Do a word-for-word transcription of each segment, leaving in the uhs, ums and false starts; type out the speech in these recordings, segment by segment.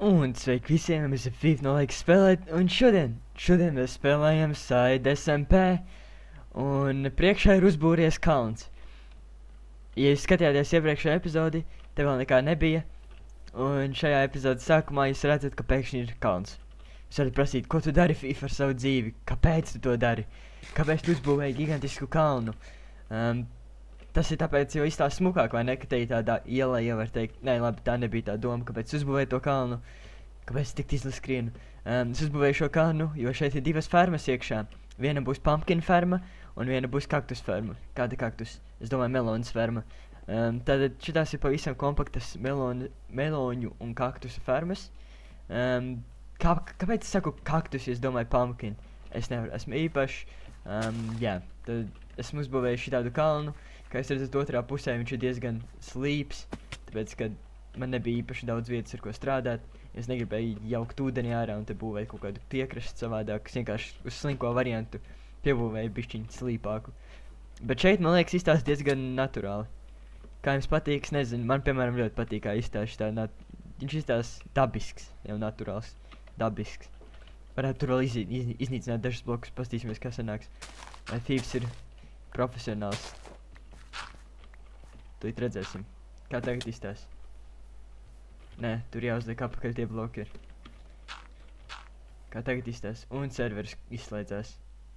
Un sveiki visiem, mēs esam FIFA no laiks spēlēt, un šodien, šodien mēs spēlējam Side S M P, un priekšā ir uzbūries kalns. Ja jūs skatījāties iepriekšējā epizodi, te vēl nekā nebija, un šajā epizodas sākumā jūs redzat, ka pēkšņi ir kalns. Jūs varat prasīt, ko tu dari FIFA ar savu dzīvi, kāpēc tu to dari, kāpēc tu uzbūvēji gigantisku kalnu. Um, Tas ir tāpēc, jo izstāst smukāk, vai ne, ka te ir tādā ielā, ja var teikt, nē, labi, tā nebija tā doma, kāpēc uzbūvēju to kalnu, kāpēc tik izli skrienu. Um, es uzbūvēju šo kalnu, jo šeit ir divas fermas iekšā. Viena būs pumpkin ferma, un viena būs kaktus ferma. Kāda kaktus? Es domāju, melonas ferma. Um, tātad šitās ir pavisam kompaktas meloni, meloņu un kaktusu fermas. Um, kā, kāpēc es saku kaktus, ja es domāju pumpkin? Es nevaru, esmu īpašs. Um, jā, tad esmu uzbūvēju šitādu kalnu. Kā es redzat, otrā pusē viņš ir diezgan slīps, tāpēc, ka man nebija īpaši daudz vietas, ar ko strādāt. Es negribēju jaukt ūdeni ārā un te būvēt kaut kādu piekrastu savādāk. Es vienkārši uz slinko variantu piebūvēju bišķiņu slīpāku. Bet šeit, man liekas, izstāst diezgan naturāli. Kā jums patīk, es nezinu, man, piemēram, ļoti patīk, kā izstāst tā nat... Viņš izstāst dabisks, jau naturāls, dabisks. Varētu tur vēl iz, iz, iznīcināt dažus blokus, pastīsimies, kā sanāks. Vai Thieves ir profesionāls. Tūlīt redzēsim, kā tagad izstās. Nē, tur jāuzliek apakaļ tie bloki ir. Kā tagad izstās. Un serveris izslēdzās.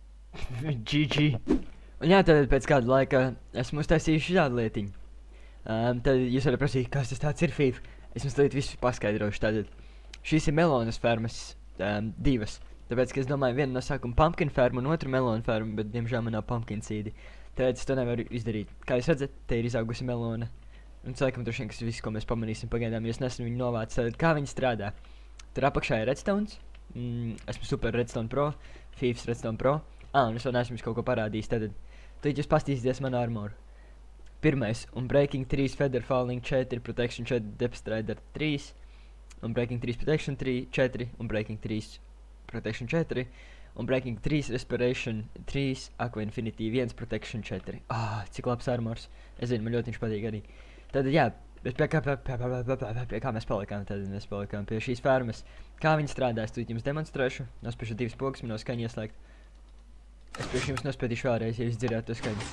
G G. Un jā, tad pēc kāda laika esmu uztaisījuši šādu lietiņu. Um, tad jūs varat prasīt, kas tas tāds ir FIFA. Es jums tūlīt visu paskaidrošu. Tātad šīs ir melonas fermas, um, divas. Tāpēc, ka es domāju, viena no sākuma pumpkin ferma un otru melonu ferma, bet diemžēl man nav pumpkin sīdi. Tāpēc es to nevaru izdarīt. Kā jūs redzat, te ir izaugusi melona. Un cilvēkam droši vien, kas viss, ko mēs pamanīsim pagaidām, jo es nesmu viņu novācis. Tātad, kā viņi strādā? Tur apakšā ir redstones. Mm, esmu super redstone pro. Thieves redstone pro. Ā, un es vēl neesmu jums kaut ko parādījis. Tātad, tad jūs pastīsieties manu armoru. Pirmais, un Breaking trīs, Feather Falling četri, Protection četri, Depth Strider trīs. Un Breaking trīs, Protection četri, un Breaking trīs, Protection četri. Un Breaking trīs, Respiration trīs, Aqua Infinity viens, Protection četri. Ah, cik labs armors. Es zinu, man ļoti viņš patīk arī. Tad, jā, bet pie kā, pie, pie, pie, pie, pie, pie kā mēs palikām, tad mēs palikām pie šīs fermas. Kā viņi strādā, es tūlīt jums demonstrēšu. Nospiešu divas pogas, man nav skaņa ieslēgt. Es priekš jums nospētīšu vēlreiz, ja jūs dzirdētu to skaņu.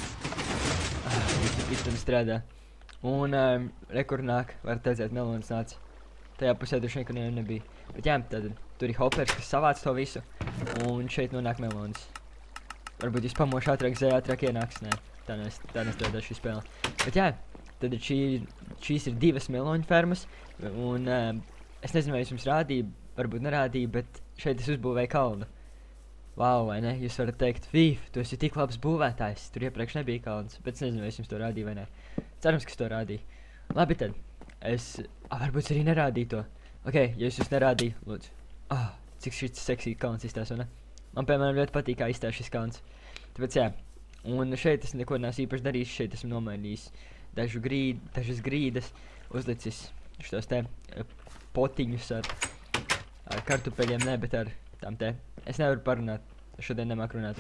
Ah, viss tam strādā. Un, um, rekur nāk, varat redzēt, melonas nāca. Tajā pusē droši vien, ka ne, nebija. Bet jā, tad tur ir hoppers, kas savāc to visu. Un šeit nonāk melonas. Varbūt jūs pamošu ātrāk, zē ātrāk ienāks. Nē, tā, nes, tā nestrādā šī spēle. Bet jā, tad šī, šīs ir divas meloņu fermas. Un um, es nezinu, vai es jums rādīju, varbūt nerādīju, bet šeit es uzbūvēju kalnu. Vau, vai ne? Jūs varat teikt, FIFA, tu esi tik labs būvētājs. Tur iepriekš nebija kalns, bet es nezinu, vai es jums to rādīju vai ne. Cerams, ka es to rādīju. Labi tad. Es, ah, varbūt arī nerādīju to. Ok, ja es jūs nerādīju, lūdzu. Ah, cik šis seksīgi kalns izstās, vai ne? Man, piemēram, ļoti patīk, kā izstās šis kalns. Tāpēc, jā. Un šeit es neko neesmu īpaši darījis. Šeit esmu nomainījis dažu grīd, dažas grīdas. Uzlicis šitos te potiņus ar, ar kartupeļiem, ne, bet ar tām te. Es nevaru parunāt. Es šodien nemāku runāt.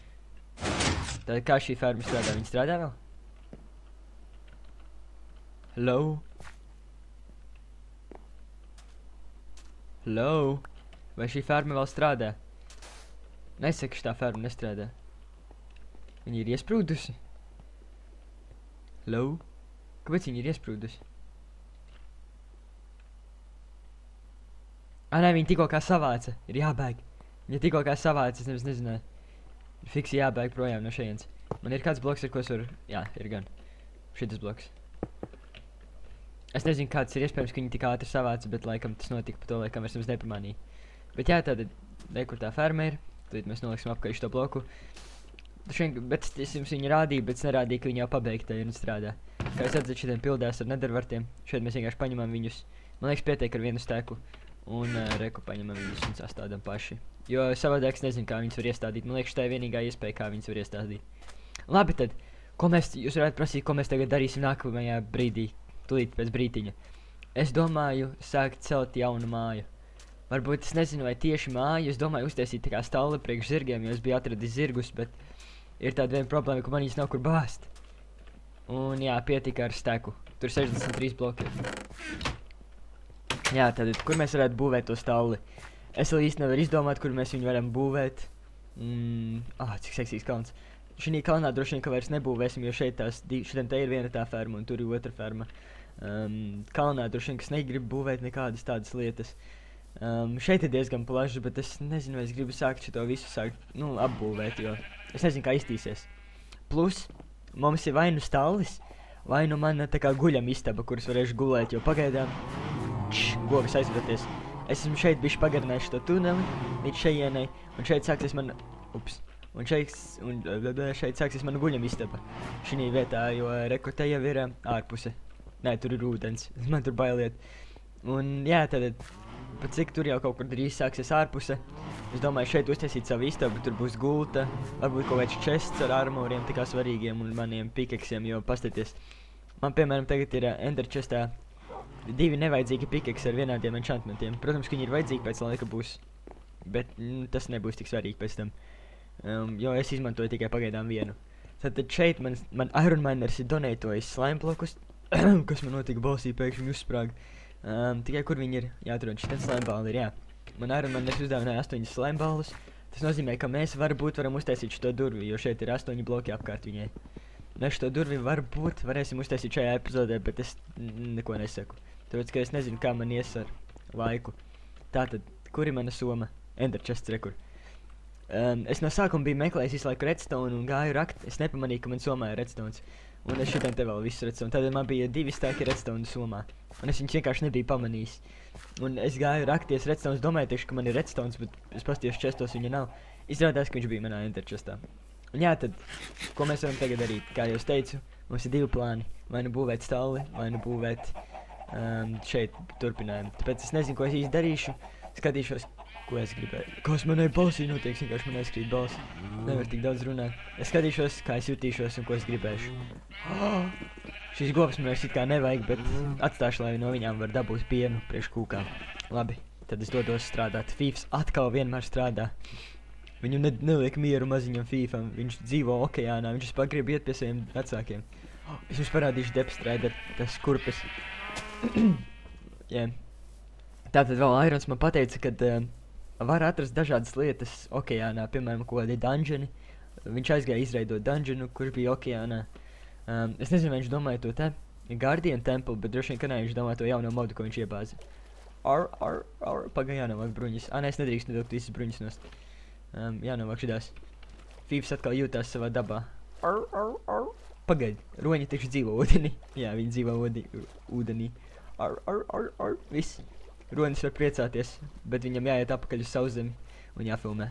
Tātad, kā šī ferma strādā? Viņa strādā vēl? Hello? Hello? Vai šī ferma vēl strādā? Nesaka, šitā ferma nestrādā. Viņa ir iesprūdusi? Hello? Kāpēc viņa ir iesprūdusi? Ā, nē, viņa tikko kā savāca. Ir jābēg. Viņa tikko kā savāca, es nevis nezināju. Ir fiksi jābēg projām no šejienes. Man ir kāds bloks, ar ko es varu... Jā, ir gan. Šitas bloks. Es nezinu, kāds ir iespējams, ka viņi tik ātri savāca, bet laikam tas notika pa to, laikam es nemaz nepamanīju. Bet jā, tātad, ne, kur tā ferma ir, tad mēs noliksim apkārt šo bloku. Šien, bet es jums viņu rādīju, bet es nerādīju, ka viņi jau pabeigta ir un strādā. Kā jūs redzat, šitiem pildās ar nethervartiem. Šeit mēs vienkārši paņemam viņus. Man liekas, pietiek ar vienu steku. Un uh, reku paņemam viņus un sastādam paši. Jo savādāk es nezinu, kā viņus var iestādīt. Man liekas, tā ir vienīgā iespēja, kā viņus var iestādīt. Labi tad, ko mēs, jūs varētu prasīt, ko mēs tagad darīsim nākamajā brīdī. Tūlīt pēc brītiņa. Es domāju sākt celt jaunu māju. Varbūt es nezinu, vai tieši māju, es domāju uztaisīt tā kā stalli priekš zirgiem, jo es biju atradis zirgus, bet ir tāda viena problēma, ka man viņas nav kur bāzt. Un jā, pietika ar steku. Tur sešdesmit trīs bloki. Jā, tad, kur mēs varētu būvēt to stalli? Es vēl īsti nevaru izdomāt, kur mēs viņu varam būvēt. Mm, ah, cik seksīgs kalns. Šī kalnā droši vien, ka vairs nebūvēsim, jo šeit tās, šitiem te ir viena tā ferma un tur ir otra ferma. Um, kalnā droši vien, kas negrib būvēt nekādas tādas lietas. Um, šeit ir diezgan plašs, bet es nezinu, vai es gribu sākt šito visu sākt, nu, apbūvēt, jo es nezinu, kā iztīsies. Plus, mums ir vai nu stallis, vai nu mana tā kā guļam istaba, kuras varēšu gulēt, jo pagaidām, čš, govis aizvedoties. Es esmu šeit bišķi pagarinājis šo tuneli līdz šeienai, un šeit sāksies man, ups, un šeit, un šeit sāksies mana guļam istaba. Šī vietā, jo reku te jau ir ārpuse. Nē, tur ir ūdens, man tur bailiet. Un jā, tad, pat cik tur jau kaut kur drīz sāksies ārpuse. Es domāju, šeit uztaisīt savu istabu, tur būs gulta, varbūt kaut kāds chests ar armoriem, tikā svarīgiem un maniem pikeksiem, jo pastieties. Man, piemēram, tagad ir ender chestā divi nevajadzīgi pikeksi ar vienādiem enchantmentiem. Protams, ka viņi ir vajadzīgi pēc laika būs, bet mm, tas nebūs tik svarīgi pēc tam, um, jo es izmantoju tikai pagaidām vienu. Tad šeit man, man Iron Miners ir donētojis slime blokus, kas man notika balsī pēkšņi uzsprāga. Um, tikai kur viņi ir jāatrod, šitien slime balli ir, jā. Man Iron Miners uzdāvināja astoņas slime ballus. Tas nozīmē, ka mēs varbūt varam uztaisīt šito durvi, jo šeit ir astoņi bloki apkārt viņai. Mēs šito durvi varbūt varēsim uztaisīt šajā epizodē, bet es neko nesaku. Tāpēc, ka es nezinu, kā man ies ar laiku. Tātad, kur ir mana soma? Ender chests rekur. Um, es no sākuma biju meklējis visu laiku redstone un gāju rakt. Es nepamanīju, ka man somā ir redstones. Un es šitien te vēl visu redstone. Tad man bija divi stēki redstone somā. Un es viņus vienkārši nebiju pamanījis. Un es gāju rakties redstones, domāju tieši, ka man ir redstones, bet es pastiešu chestos viņa nav. Izrādās, ka viņš bija manā ender chestā. Un jā, tad, ko mēs varam tagad darīt? Kā jau es teicu, mums ir divi plāni. Vai nu būvēt stalli, vai nu būvēt um, šeit turpinājumu. Tāpēc es nezinu, ko es īsti darīšu. Skatīšos, ko es gribēju. Kas manai balsī notiek, vienkārši man aizkrīt balsi. Nevar tik daudz runāt. Es skatīšos, kā es jutīšos un ko es gribēšu. Oh! Šīs govs man vairs it kā nevajag, bet atstāšu, lai no viņām var dabūt pienu priekš kūkām. Labi, tad es dodos strādāt. Fīfs atkal vienmēr strādā. Viņu ne neliek mieru maziņam Fīfam. Viņš dzīvo okeānā, viņš vispār grib iet pie saviem vecākiem. Oh, es jums parādīšu Depth-Strider, tas kurpes. yeah. Tātad vēl Irons man pateica, ka uh, var atrast dažādas lietas okeānā, piemēram, ko kādi dungeoni. Viņš aizgāja izveidot dungeonu, kurš bija okeānā. Um, es nezinu, vai viņš domāja to te Guardian Temple, bet droši vien, ka ne, viņš domāja to jauno modu, ko viņš iebāza. Ar, ar, ar, pagā jānovāk bruņas. Ā, ne, es nedrīkst nedaukt visas bruņas nost. Um, jānovāk šitās. Fīfs atkal jūtās savā dabā. Ar, ar, ar. Pagaid, roņi taču dzīvo ūdenī. Jā, viņi dzīvo ūdi, ūdenī. Ar, ar, ar, ar, viss. Ronis var priecāties, bet viņam jāiet apakaļ uz sauszemi un jāfilmē.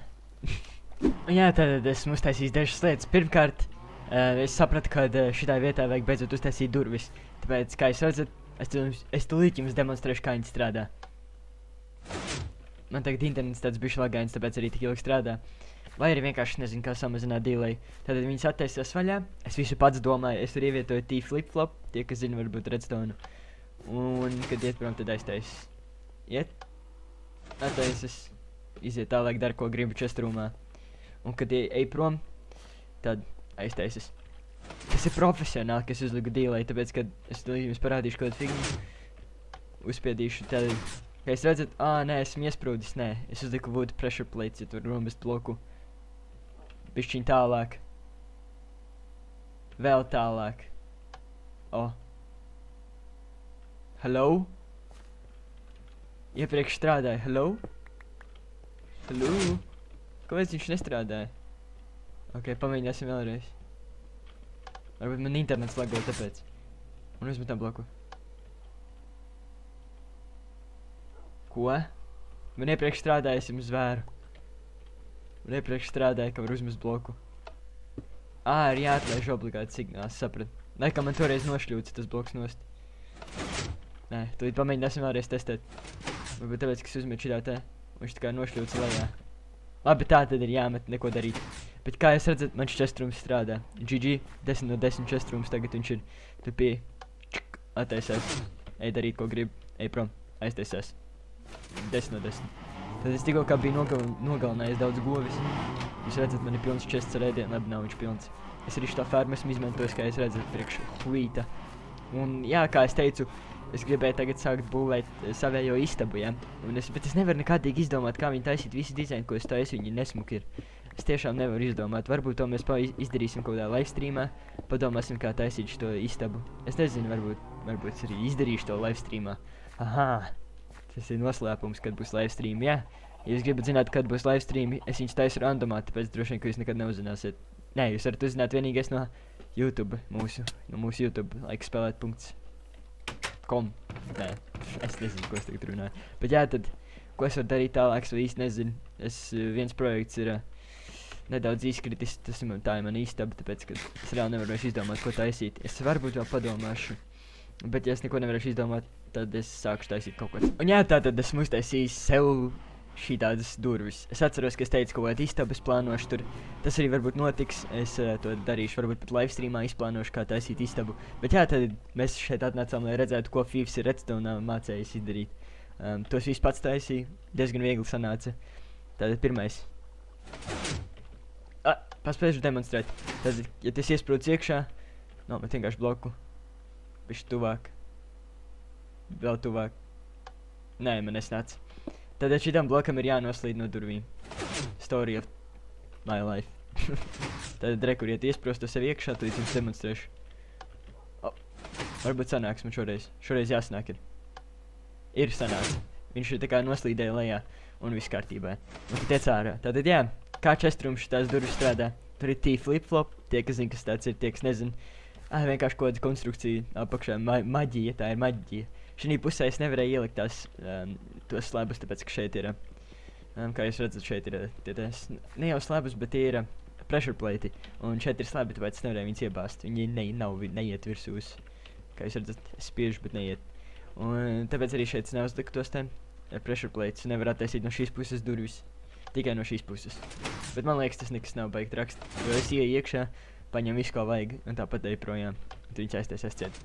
Jā, tad esmu uztaisījis dažas lietas. Pirmkārt, uh, es sapratu, ka uh, šitai vietā vajag beidzot uztaisīt durvis. Tāpēc, kā jūs redzat, es, es tūlīt jums demonstrēšu, kā viņi strādā. Man tagad internets tāds bišķi lagains, tāpēc arī tik ilgi strādā. Vai arī vienkārši nezinu, kā samazināt delay. Tātad viņas attaisās vaļā. Es visu pats domāju, es tur ievietoju T-flip-flop, tie, kas zina, varbūt redstone. Un, kad iet prom, tad aiztais. Iet. Attaisas. Iziet tālāk, dara, ko gribu chestrūmā. Un, kad ej prom, tad aiztaisas. Tas ir profesionāli, ka es uzliku delay, tāpēc, kad es jums parādīšu kādu figņu. Uzspiedīšu tad. Kā jūs redzat, ā, nē, esmu iesprūdis, nē. Es uzliku wood pressure plates, ja tur rombest bloku. Bišķiņ tālāk. Vēl tālāk. O. Hello? Iepriekš strādāja, hello? Hello? Kāpēc viņš nestrādāja? Ok, pamēģināsim vēlreiz. Varbūt man internets lagoja tāpēc. Un uzmetam bloku. Ko? Man iepriekš strādāja, es jums zvēru. Man iepriekš strādāja, ka var uzmest bloku. Ā, ir jāatlaiž obligāti signāls, saprat. Nē, ka man toreiz nošļūca tas bloks nost. Nē, tūlīt pamēģināsim vēlreiz testēt. Varbūt tāpēc, ka es uzmetu šitā te. Viņš tā kā nošļūca lejā. Labi, tā tad ir jāmet, neko darīt. Bet kā jūs redzat, man šis chestrooms strādā. G G, desmit no desmit chestrooms tagad viņš ir. Tu pie, čik, attaisās. Ej darīt, ko grib. Ej prom, aiztaisās. desmit no desmit. Tad es tikko kā biju nogal nogalinājis daudz govis. Jūs redzat, man ir pilns chests ar ēdienu, labi nav viņš pilns. Es arī šitā fermu esmu izmantojis, kā jūs redzat, priekš huīta. Un jā, kā es teicu, es gribēju tagad sākt būvēt uh, savējo istabu, ja? Un es, bet es nevaru nekādīgi izdomāt, kā viņi taisīt visu dizainu, ko es taisu, viņi nesmuki ir. Es tiešām nevaru izdomāt, varbūt to mēs pa izdarīsim kaut kādā livestreamā, padomāsim, kā taisīt šo istabu. Es nezinu, varbūt, varbūt es arī izdarīšu to livestreamā. Aha, tas ir noslēpums, kad būs livestream, jā. Ja jūs gribat zināt, kad būs livestreami, es viņus taisu randomā, tāpēc droši vien, ka jūs nekad neuzzināsiet. Nē, jūs varat uzzināt vienīgais no YouTube, mūsu, no mūsu YouTube, laikspēlēt punkts com. Nē, es nezinu, ko es tagad runāju. Bet jā, tad, ko es varu darīt tālāk, es īsti nezinu. Es, viens projekts ir uh, nedaudz izkritis, tas ir, tā ir mana istaba, tāpēc, ka es reāli nevaru vairs izdomāt, ko taisīt. Es varbūt vēl padomāšu, bet ja es neko nevarēšu izdomāt, tad es sākušu taisīt kaut ko. Un jā, tā tad esmu uztaisījis sev šī tādas durvis. Es atceros, ka es teicu, ka kaut kādu istabu es plānošu tur. Tas arī varbūt notiks. Es uh, to darīšu, varbūt pat livestreamā izplānošu, kā taisīt istabu. Bet jā, tad mēs šeit atnācām, lai redzētu, ko Fīvs ir Redstone mācējis izdarīt. Um, tos viss pats taisīju. Diezgan viegli sanāca. Tātad pirmais. Ah, paspējuši demonstrēt. Tātad, ja tas iesprūdz iekšā, nomet vienkārši bloku. Bišķi tuvāk. Vēl tuvāk. Nē, man nesnāca. Tātad šitam blokam ir jānoslīd no durvīm. Story of my life. Tātad re, kur iet iesprost to sev iekšā, tad jums demonstrēšu. Oh, varbūt sanāks man šoreiz. Šoreiz jāsanāk ir. Ir sanāks. Viņš ir tā kā noslīdēja lejā un viss kārtībā. Un tad iec ārā. Tātad jā, kā čestrums tās durvis strādā. Tur ir T-flip-flop. Tie, kas zina, kas tāds ir, tie, kas nezin. Ah, vienkārši kaut kāda konstrukcija apakšā. Ma maģija, tā ir maģija. Šī pusē es nevarēju ielikt tās, um, tos slēbus, tāpēc, ka šeit ir, um, kā jūs redzat, šeit ir, tie tās, ne jau slēbus, bet tie ir uh, pressure plate, un šeit ir slēbi, tāpēc es nevarēju viņus iebāzt, viņi ne, nav, neiet virsūs, kā jūs redzat, es spiežu, bet neiet, un tāpēc arī šeit es neuzliku tos ten pressure plates, nevar attaisīt no šīs puses durvis, tikai no šīs puses, bet man liekas, tas nekas nav baigt rakst, jo es ieju iekšā, paņem visu, ko vajag, un tāpat eju projām, un viņš aiztaisās ciet.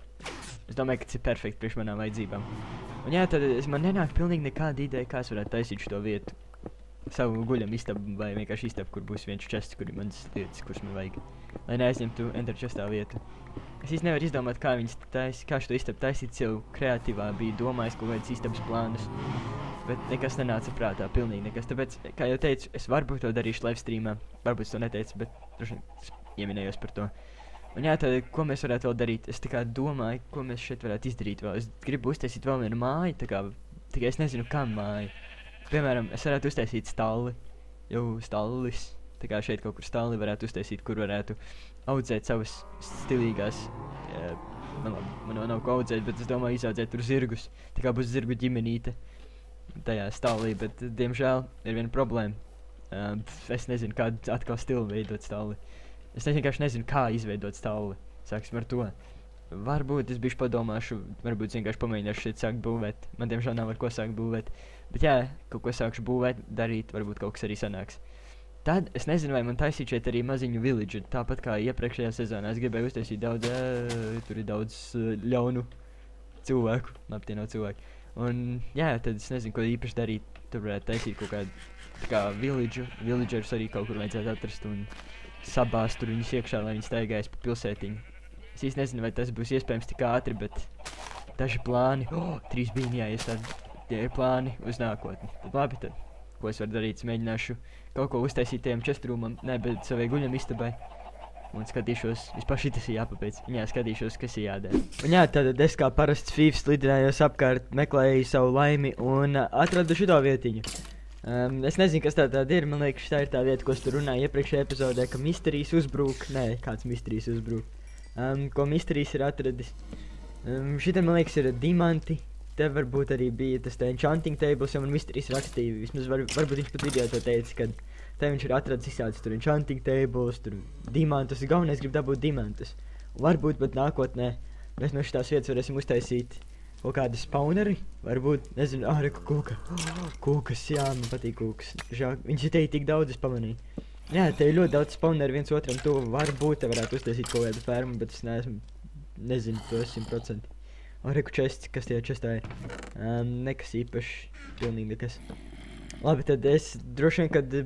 Es domāju, ka tas ir perfekti priekš manām vajadzībām. Un jā, tad es, man nenāk pilnīgi nekāda ideja, kā es varētu taisīt šo vietu. Savu guļam istabu vai vienkārši istabu, kur būs viens čests, kur ir manas lietas, kuras man vajag. Lai neaizņemtu enter čestā vietu. Es īsti nevaru izdomāt, kā viņas taisīt, kā šo istabu taisīt, jau kreatīvā bija domājis kaut kādas istabas plānus. Bet nekas nenāca prātā, pilnīgi nekas. Tāpēc, kā jau teicu, es varbūt to darīšu livestreamā. Varbūt es to neteicu, bet droši vien ieminējos par to. Un jā, tad, ko mēs varētu vēl darīt? Es tā kā domāju, ko mēs šeit varētu izdarīt vēl. Es gribu uztaisīt vēl vienu māju, tā kā, tikai es nezinu, kam māju. Piemēram, es varētu uztaisīt stalli, jau stallis. Tā kā šeit kaut kur stalli varētu uztaisīt, kur varētu audzēt savas stilīgās, jā, man, man nav ko audzēt, bet es domāju izaudzēt tur zirgus. Tā kā būs zirgu ģimenīte tajā stallī, bet, diemžēl, ir viena problēma. Uh, es nezinu, kādu atkal stilu veidot stalli. Es vienkārši nezinu, kā izveidot stalli. Sāksim ar to. Varbūt es bišķi padomāšu, varbūt vienkārši pamēģināšu šeit sākt būvēt. Man diemžēl nav ar ko sākt būvēt. Bet jā, kaut ko sākšu būvēt, darīt, varbūt kaut kas arī sanāks. Tad es nezinu, vai man taisīt šeit arī maziņu village. Tāpat kā iepriekšējā sezonā. Es gribēju uztaisīt daudz, ē, tur ir daudz uh, ļaunu cilvēku. Labi, tie nav cilvēki. Un jā, tad es nezinu, ko īpaši darīt. Tur varētu taisīt kaut kādu, tā kā village. Villagerus arī kaut kur vajadzētu atrast un sabāzt tur viņus iekšā, lai viņi staigājas pa pilsētiņu. Es īsti nezinu, vai tas būs iespējams tik ātri, bet daži plāni, oh, trīs bija jāiestād, tie ir plāni uz nākotni. Tad labi, tad, ko es varu darīt, es mēģināšu kaut ko uztaisīt tajam čestrūmam, ne, bet savai guļam istabai. Un skatīšos, vispār šitas ir jāpabeidz, un jā, skatīšos, kas ir jādara. Un jā, tad es kā parasts Fīvs lidinājos apkārt, meklēju savu laimi un uh, atradu šito vietiņu. Um, es nezinu, kas tā tāda ir, man liekas, tā ir tā vieta, ko es tur runāju iepriekšējā epizodē, ka misterijs uzbrūk, nē, kāds misterijs uzbrūk, um, ko misterijs ir atradis. Um, šitā, man liekas, ir diamanti, te varbūt arī bija tas tā enchanting tables, jo man misterijs rakstīja, vismaz var, varbūt viņš pat video to teica, kad te viņš ir atradis izsācis tur enchanting tables, tur diamantus, galvenais grib dabūt diamantus. Un varbūt pat nākotnē mēs no šitās vietas varēsim uztaisīt kaut kādi spawneri, varbūt, nezinu, ārē, kūka. Oh, kūkas, jā, man patīk kūkas. Žāk, viņš ir te tik daudz, es pamanīju. Jā, te ir ļoti daudz spawneri viens otram tuvu. Varbūt te varētu uztaisīt kaut kādu fermu, bet es neesmu, nezinu to simt procenti. Ārē, čests, kas tie čestā ir. Um, nekas īpaši, pilnīgi nekas. Labi, tad es droši vien, kad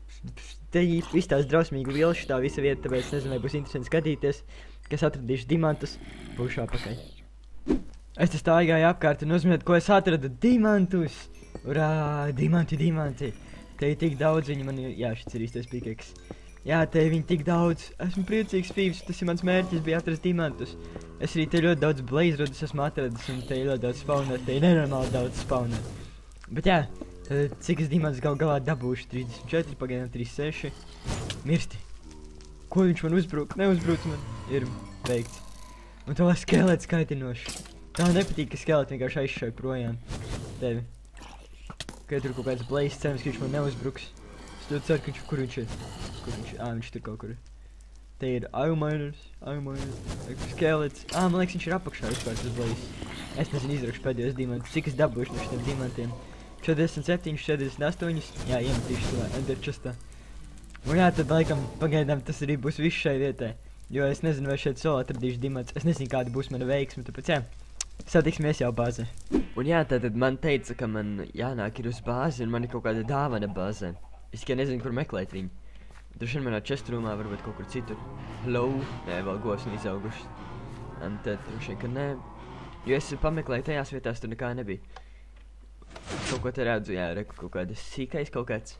te viss tās drausmīgi liela šitā visa vieta, tāpēc nezinu, vai būs interesanti skatīties, kas atradīšu diamantus, būšu apakaļ. Es te staigāju apkārt un uzminiet, ko es atradu. Dimantus! Urā, dimanti, dimanti. Te ir tik daudz, viņi man ir... Jā, šis ir īstais pikeks. Jā, te viņi tik daudz. Esmu priecīgs, Fīvs, tas ir mans mērķis, bija atrast dimantus. Es arī te ļoti daudz blaze rodus esmu atradis, un te ir ļoti daudz spawnēt, te ir nenormāli daudz spawnēt. Bet jā, tad cik es dimantus gal galā dabūšu? trīsdesmit četri, pagaidām trīsdesmit seši. Mirsti. Ko viņš man uzbruk? Neuzbruc man. Ir veikts. Un to skelets kaitinoši. Tā nepatīk, ka skeleti vienkārši aizšauj projām tevi. Kad tur kaut kāds blaze cems, ka viņš man neuzbruks. Es ļoti ceru, ka viņš... Kur viņš ir? Kur viņš ir? Ā, viņš tur kaut kur. Te ir Iron Miners, Iron Miners, skelets. Ā, man liekas, viņš ir apakšā vispār tas blaze. Es nezinu, izrakšu pēdējos diamantus. Cik es dabūšu no šitiem diamantiem? četrdesmit septiņi, četrdesmit astoņi. Jā, iemetīšu to ender chestā. Un jā, tad laikam pagaidām tas arī būs viss šai vietai. Jo es nezinu, vai šeit solo atradīšu diamantus. Es nezinu, kāda būs mana veiksme, tāpēc jā. Satiksimies jau bāzē. Un jā, tātad man teica, ka man jānāk ir uz bāzi un man ir kaut kāda dāvana bāzē. Es tikai nezinu, kur meklēt viņu. Droši vien manā chestrūmā, varbūt kaut kur citur. Hello? Nē, vēl govs nav izaugušas. Un tad droši vien, ka nē. Jo es pameklēju tajās vietās, tur nekā nebija. Kaut ko te redzu, jā, reku kaut kādas sīkais kaut kāds.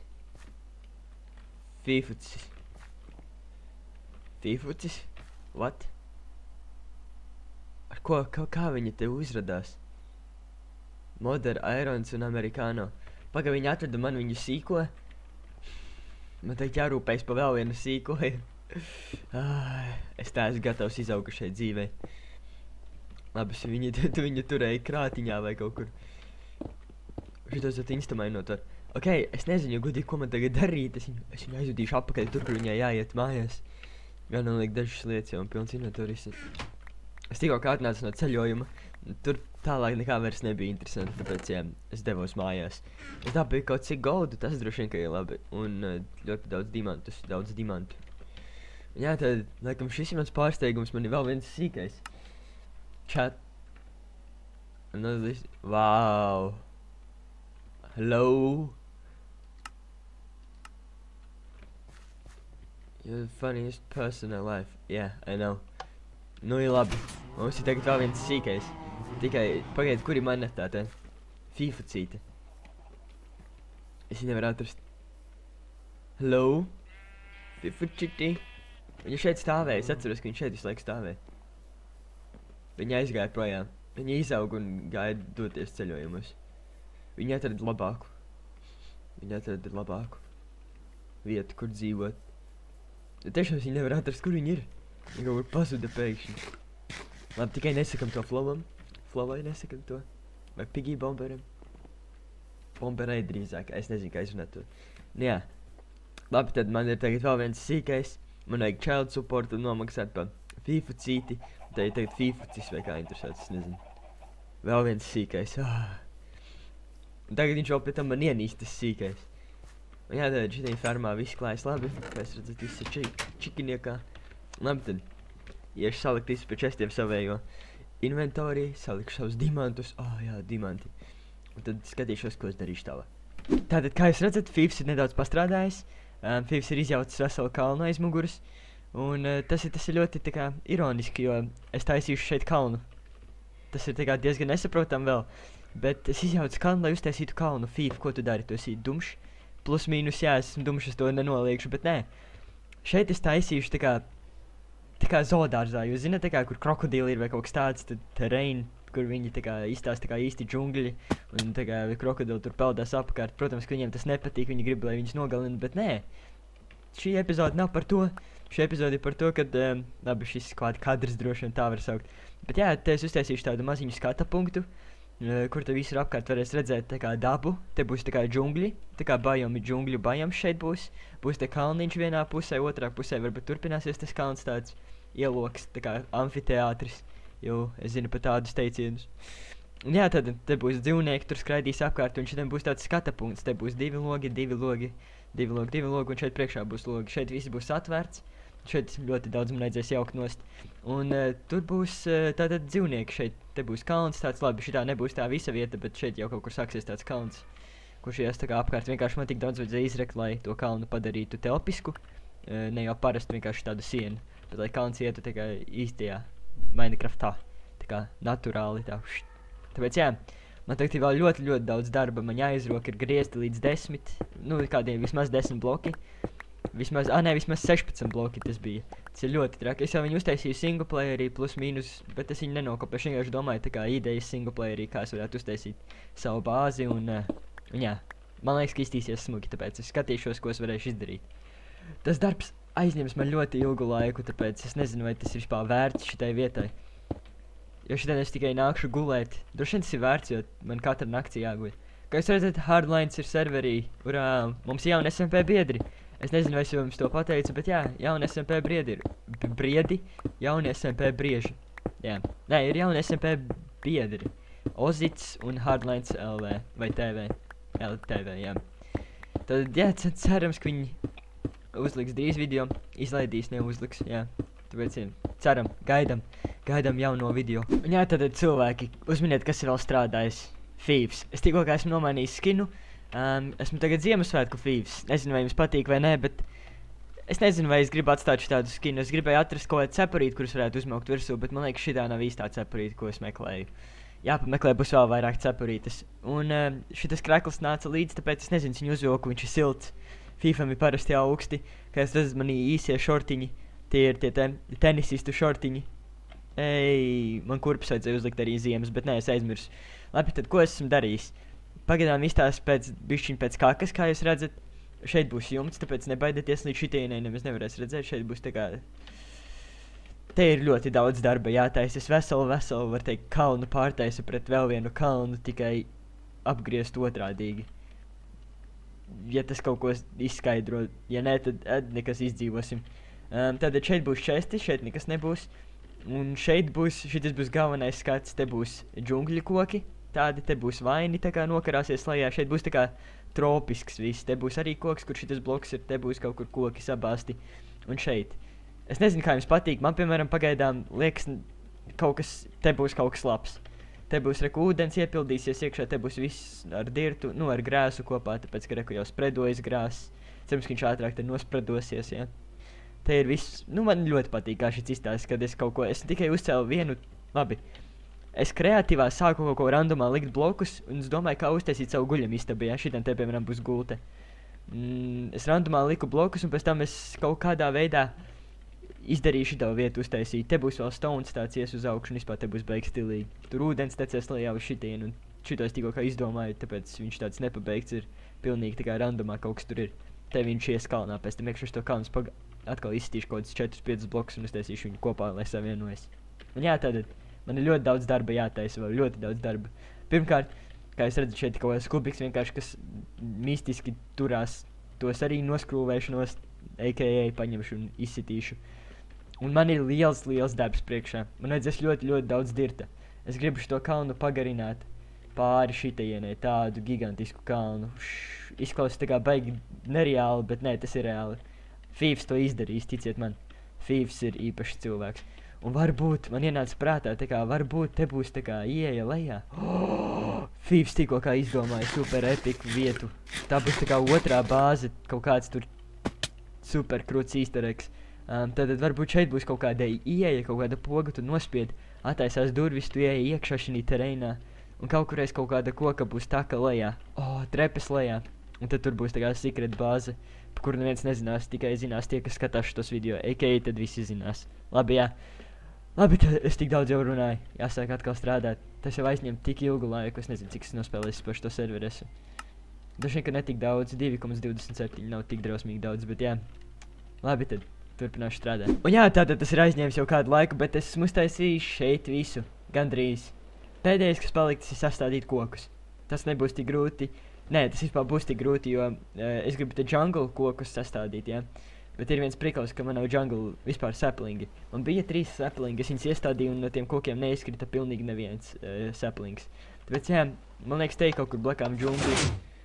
Fīfucis. Fīfucis? What? Ar ko, kā, kā viņi te uzradās? Modern, Irons un Americano. Paga, viņi atrada man viņu sīko. Man teikt jārūpējas pa vēl vienu sīko. Es tā esmu gatavs izaugušai dzīvei. Labi, viņi tu viņu turēja krātiņā vai kaut kur. Šitos at instamainot var. Ok, es nezinu, gudīgi, ko man tagad darīt. Es viņu, es viņu aizvedīšu apakaļ tur, kur viņai jāiet mājās. Gan man liek dažas lietas jau un pilns inventoris. Es tikko kā atnācu no ceļojuma, tur tālāk nekā vairs nebija interesanti, tāpēc, jā, es devos mājās. Es dabīju kaut cik goldu, tas droši vien, ka ir labi, un uh, ļoti daudz dimantus, daudz dimantu. Un jā, tad, laikam, šis ir mans pārsteigums, man ir vēl viens sīkais. Chat. Another... Wow. Hello. You're the funniest person alive. Yeah, I know. Nu, ir labi. Mums ir tagad vēl viens sīkais. Tikai pagaid, kur ir mana tā te Fīfucīte? Es viņu nevaru atrast. Hello? Fīfucīti? Viņa šeit stāvēja, es atceros, ka viņa šeit visu laiku stāvēja. Viņa aizgāja projām. Viņa izauga un gāja doties ceļojumus. Viņa atrada labāku. Viņa atrada labāku vietu, kur dzīvot. Tiešām es viņu nevaru atrast, kur viņa ir. Viņa kaut kur pazuda pēkšņi. Labi, tikai nesakam to Flowam. Flowai nesakam to. Vai Piggy Bomberam. Bomberai drīzāk, es nezinu, kā izrunāt to. Nu jā. Labi, tad man ir tagad vēl viens sīkais. Man vajag child support un nomaksāt pa Fīfucīti. Tā ir tagad Fīfucis vai kā interesēts, es nezinu. Vēl viens sīkais. Ah. Un tagad viņš vēl pie tam man ienīst tas sīkais. Un jā, tad šitai fermā viss klājas labi. Kā es redzat, viss ir či čikiniekā. Labi tad. Iešu salikt visu pa čestiem savējo inventorī, salikšu savus dimantus. Oh jā, dimanti. Un tad skatīšos, ko es darīšu tālāk. Tātad, kā jūs redzat, Fīvs ir nedaudz pastrādājis. Um, Fīvs ir izjaucis veselu kalnu aiz muguras. Un uh, tas, ir, tas ir ļoti tā kā ironiski, jo es taisīšu šeit kalnu. Tas ir tā kā diezgan nesaprotam vēl. Bet es izjaucu kalnu, lai uztaisītu kalnu. Fīv, ko tu dari? Tu esi dumšs. Plus mīnus, jā, es esmu dumšs, es to nenoliekšu, bet nē. Šeit es taisīšu tā kā, tā kā zoodārzā, jūs zināt, tā kā, kur krokodīli ir vai kaut kas tāds, tad terrain, kur viņi tā kā izstāsta tā kā īsti džungļi, un tā kā krokodīli tur peldās apkārt. Protams, ka viņiem tas nepatīk, viņi grib, lai viņus nogalina, bet nē. Šī epizode nav par to. Šī epizode ir par to, kad, um, labi, šis kāda kadrs droši vien tā var saukt. Bet jā, te es uztaisīšu tādu maziņu skata punktu, uh, kur te visur apkārt varēs redzēt tā kā dabu. Te būs tā kā džungļi, tā kā bajomi džungļu bajams šeit būs. Būs te kalniņš vienā pusē, otrā pusē varbūt turpināsies tas kalns tāds ieloks, tā kā amfiteātris. Jo es zinu pat tādus teicienus. Un jā, tad te būs dzīvnieki, tur skraidīs apkārt, un šeit būs tāds skata punkts. Te būs divi logi, divi logi, divi logi, divi logi, un šeit priekšā būs logi. Šeit viss būs atvērts. Šeit ļoti daudz man vajadzēs jaukt nost. Un uh, tur būs uh, tātad dzīvnieki šeit. Te būs kalns tāds, labi, šitā nebūs tā visa vieta, bet šeit jau kaut kur sāksies tāds kalns, kurš ies tā kā apkārt. Vienkārši man tik daudz vajadzēja izrekt, lai to kalnu padarītu telpisku. Uh, ne jau parasti vienkārši tādu sienu, bet lai kalns ietu tā kā īstajā Minecraftā. Tā kā naturāli tā. Št. Tāpēc, jā, man tagad ir vēl ļoti, ļoti daudz darba. Man jāizroka ir griezti līdz desmit, nu, kādiem vismaz desmit bloki. Vismaz, ā, nē, vismaz sešpadsmit bloki tas bija. Tas ir ļoti traki. Es jau viņu uztaisīju singleplayerī plus mīnus, bet es viņu nenokopēšu. Vienkārši domāju, tā kā idejas singleplayerī, kā es varētu uztaisīt savu bāzi un, uh, un jā, man liekas, ka iztīsies smuki, tāpēc es skatīšos, ko es varēšu izdarīt. Tas darbs aizņems man ļoti ilgu laiku, tāpēc es nezinu, vai tas ir vispār vērts šitai vietai. Jo šitien es tikai nākšu gulēt. Droši vien tas ir vērts, jo man katru nakti jāguļ. Kā jūs redzat, Hardlines ir serverī, urā, mums jauni S M P biedri. Es nezinu, vai es jums to pateicu, bet jā, jauni S M P briedi ir. Briedi, jauni S M P brieži. Jā, nē, ir jauni S M P biedri. Ozits un Hardlines L V, vai T V. L T V, jā. Tad, jā, cerams, ka viņi uzliks drīz video, izlaidīs, neuzliks, jā. Tāpēc, jā, ceram, gaidam, gaidam jauno video. Un jā, tad cilvēki, uzminiet, kas ir vēl strādājis. Thieves. Es tikko kā esmu nomainījis skinu. Um, esmu tagad Ziemassvētku Thieves. Nezinu, vai jums patīk vai nē, bet es nezinu, vai es gribu atstāt šitādu skinu. Es gribēju atrast kaut kādu cepurīti, kurus varētu uzmaukt virsū, bet man liekas, šitā nav īstā cepurīti, ko es meklēju. Jāpameklē būs vēl vairāk cepurītes. Un uh, šitas krekls nāca līdz, tāpēc es nezinu, viņu uzvilku, viņš ir silts. Fifam ir parasti augsti, kā es redzu, manī īsie šortiņi. Tie ir tie ten tenisistu šortiņi. Ej, man kurpes vajadzēja uzlikt arī ziemas, bet nē, es aizmirsu. Labi, tad ko esmu darījis? Pagaidām izstās pēc bišķiņ pēc kakas, kā jūs redzat. Šeit būs jumts, tāpēc nebaidieties līdz šitienai, nemaz nevarēs redzēt. Šeit būs tā kā... Te ir ļoti daudz darba jātaisa. Es veselu, veselu, var teikt, kalnu pārtaisu pret vēl vienu kalnu, tikai apgriezt otrādīgi. Ja tas kaut ko izskaidro, ja nē, tad ed, nekas izdzīvosim. Um, tātad šeit būs česti, šeit nekas nebūs. Un šeit būs, šitas būs galvenais skats, te būs džungļu koki. Tādi te būs vaini, tā kā nokarāsies lejā. Šeit būs tā kā tropisks viss. Te būs arī koks, kur šitas bloks ir. Te būs kaut kur koki sabāsti. Un šeit. Es nezinu, kā jums patīk. Man, piemēram, pagaidām liekas, kaut kas, te būs kaut kas labs. Te būs, reku, ūdens iepildīsies iekšā. Te būs viss ar dirtu, nu, ar grēsu kopā. Tāpēc, ka, reku, jau spredojas grēs. Cerams, ka viņš ātrāk te nospredosies, ja. Te ir viss, nu, man ļoti patīk, kā šis izstāsts, kad es kaut ko, es tikai uzcēlu vienu, labi. Es kreatīvā sāku kaut ko randomā likt blokus, un es domāju, kā uztaisīt savu guļamistabu, ja šitam te, piemēram, būs gulte. Mm, es randomā liku blokus, un pēc tam es kaut kādā veidā izdarīju šito vietu uztaisīt. Te būs vēl stones tāds ies uz augšu, un vispār te būs beigas stilīgi. Tur ūdens tecies lejā uz šitien, un šito es tikko kā izdomāju, tāpēc viņš tāds nepabeigts ir pilnīgi tā kā randomā kaut kas tur ir. Te viņš ies kalnā, pēc tam iekšu to kalnu paga... Atkal izstīšu kaut kādus četrus piecus blokus un uztaisīšu viņu kopā, lai savienojas. Un jā, tātad, man ir ļoti daudz darba jātaisa, vēl ļoti daudz darba. Pirmkārt, kā jūs redzat, šeit kaut kāds kubiks vienkārši, kas mistiski turās, tos arī noskrūvēšanos, a k a paņemšu un izsitīšu. Un man ir liels, liels darbs priekšā. Man vajadzēs ļoti, ļoti daudz dirta. Es gribu šo kalnu pagarināt pāri šitaienai, tādu gigantisku kalnu. Š, izklausās tā kā baigi nereāli, bet nē, tas ir reāli. Thieves to izdarīs, ticiet man. Thieves ir īpašs cilvēks. Un varbūt, man ienāca prātā, tā kā varbūt te būs tā kā ieeja lejā. Oh! Thieves tikko kā izdomāja super epiku vietu. Tā būs tā kā otrā bāze, kaut kāds tur super krūts easter eggs. Um, tad varbūt šeit būs kaut kāda ieeja, kaut kāda poga, tu nospied, attaisās durvis, tu ieeja iekšā šinī terēnā. Un kaut kurreiz kaut kāda koka būs taka lejā. Oh, trepes lejā. Un tad tur būs tā kā secret bāze, par kuru neviens nezinās, tikai zinās tie, kas skatās šitos video, a k a tad visi zinās. Labi, jā. Labi, tad es tik daudz jau runāju, jāsāk atkal strādāt. Tas jau aizņem tik ilgu laiku, es nezinu, cik es nospēlēju par šo serveri esmu. Dažiem, ka ne tik daudz, divi komats divdesmit septiņi nav tik drausmīgi daudz, bet jā. Labi, tad turpināšu strādāt. Un jā, tātad tas ir aizņēmis jau kādu laiku, bet es esmu uztaisījis šeit visu, gandrīz. Pēdējais, kas palikts, ir sastādīt kokus. Tas nebūs tik grūti. Nē, tas vispār būs tik grūti, jo uh, es gribu te jungle kokus sastādīt, jā. Bet ir viens prikals, ka man nav jungle vispār saplingi. Man bija trīs saplingi, es viņas iestādīju, un no tiem kokiem neizkrita pilnīgi neviens uh, saplings. Tāpēc, jā, man liekas, te ir kaut kur blakām džungļi.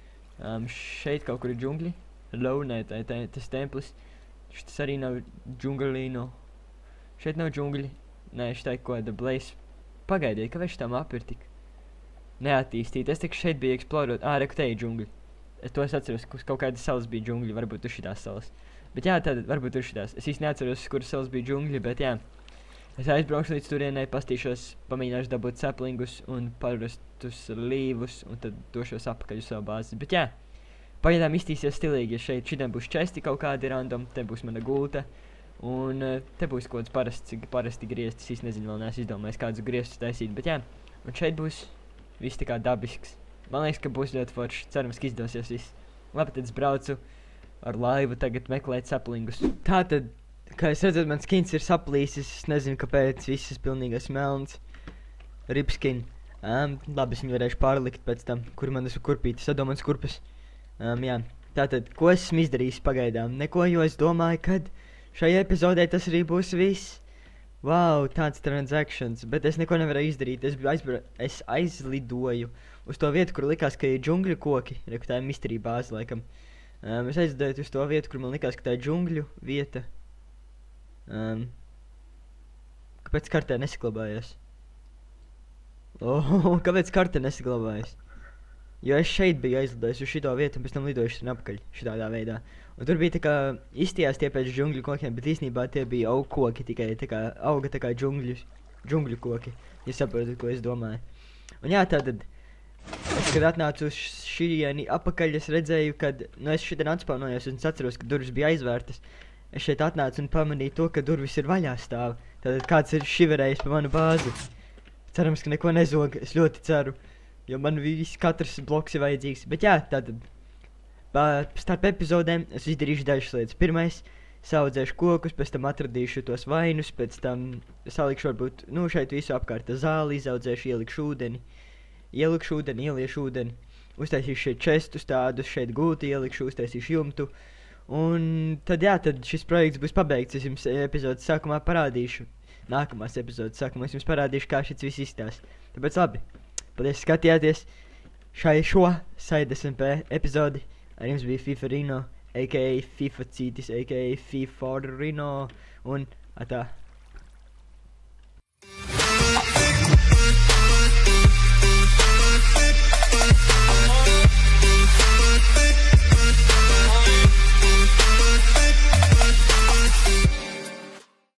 Um, šeit kaut kur ir džungļi. Hello, nē, tā, tā, tas templis. Šitas arī nav džunglīno. Šeit nav džungļi. Nē, šitā ir kaut kāda blaze. Pagaidiet, kāpēc šitā mapa ir tik neattīstīta? Es tik šeit biju eksplorot. Ā, reku, te ir džungļi. Es to es atceros, ka kaut kādas salas bija džungļi, varbūt tur šitās salas. Bet jā, tad varbūt tur šitās. Es īsti neatceros, kuras salas bija džungļi, bet jā. Es aizbraukšu līdz turienei, pastīšos, pamēģināšu dabūt saplingus un parastus līvus, un tad došos apakaļ uz savu bāzi. Bet jā, pagaidām iztīsies stilīgi, ja šeit šitiem būs česti kaut kādi random, te būs mana gulta, un uh, te būs kaut kāds parasts, parasti griestis, es nezinu, vēl neesmu izdomājis kādus griestus taisīt, bet jā, un šeit būs viss tā kā dabisks. Man liekas, ka būs ļoti forši, cerams, ka izdosies viss. Labi, tad es braucu ar laivu tagad meklēt saplingus. Tātad, kā jūs redzat, mans skins ir saplīsis, es nezinu, kāpēc, viss ir pilnīgais melns. Rip skin. Um, labi, es viņu varēšu pārlikt pēc tam, kur man esmu kurpīti, sadomāts kurpes. Um, jā, tātad, ko esmu izdarījis pagaidām? Neko, jo es domāju, kad šajā epizodē tas arī būs viss. Wow, tāds transactions, bet es neko nevarēju izdarīt, es, aizbra... es aizlidoju uz to vietu, kur likās, ka ir džungļu koki, re, tā ir mystery bāze, laikam. Um, es aizlidoju uz to vietu, kur man likās, ka tā ir džungļu vieta. Um, kāpēc kartē nesaglabājās? Oh, kāpēc kartē nesaglabājās? Jo es šeit biju aizlidojis uz šito vietu un pēc tam lidojuši un apakaļ šitādā veidā. Un tur bija tā kā izstījās tie pēc džungļu kokiem, bet īstenībā tie bija augu koki, tikai tā kā auga tā kā džungļu, džungļu koki. Jūs saprotat, ko es domāju. Un jā, tātad, es, kad atnācu uz šieni apakaļ, es redzēju, kad, nu es šitien atspānojos un es atceros, ka durvis bija aizvērtas. Es šeit atnācu un pamanīju to, ka durvis ir vaļā stāv. Tātad kāds ir šiverējis pa manu bāzi. Cerams, ka neko nezog, es ļoti ceru. Jo man viss, katrs bloks ir vajadzīgs. Bet jā, tātad, starp epizodēm es izdarīšu dažas lietas. Pirmais, saudzēšu kokus, pēc tam atradīšu tos vainus, pēc tam salikšu varbūt, nu šeit visu apkārt zāli, izaudzēšu, ielikšu ūdeni. Ielikšu ūdeni, ieliešu ūdeni. Uztaisīšu šeit čestus tādus, šeit gulti ielikšu, uztaisīšu jumtu. Un tad jā, tad šis projekts būs pabeigts, es jums epizodes sākumā parādīšu, nākamās epizodes sākumā es jums parādīšu, kā šis viss izstās. Tāpēc labi, paldies, skatījāties šai šo Side S M P epizodi, ar jums bija FIFA Rino, aka FIFA Cītis, aka FIFA Rino, un atā.